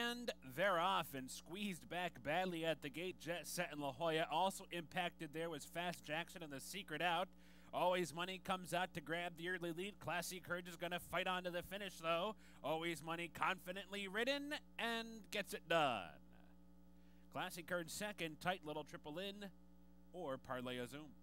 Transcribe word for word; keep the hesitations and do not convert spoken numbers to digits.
And they're off and squeezed back badly at the gate. Jet Set and La Jolla. Also impacted there was Fast Jackson and the Secret Out. Always Money comes out to grab the early lead. Classy Courage is going to fight on to the finish, though. Always Money confidently ridden and gets it done. Classy Courage second. Tight Little Triple In or Parlay a Zoom.